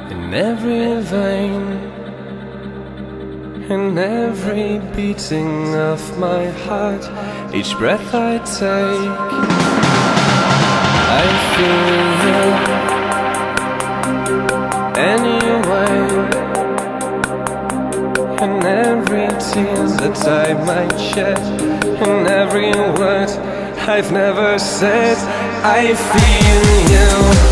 in every vein, in every beating of my heart, each breath I take, I feel you anyway. In every tear that I might shed, in every word I've never said, I feel you.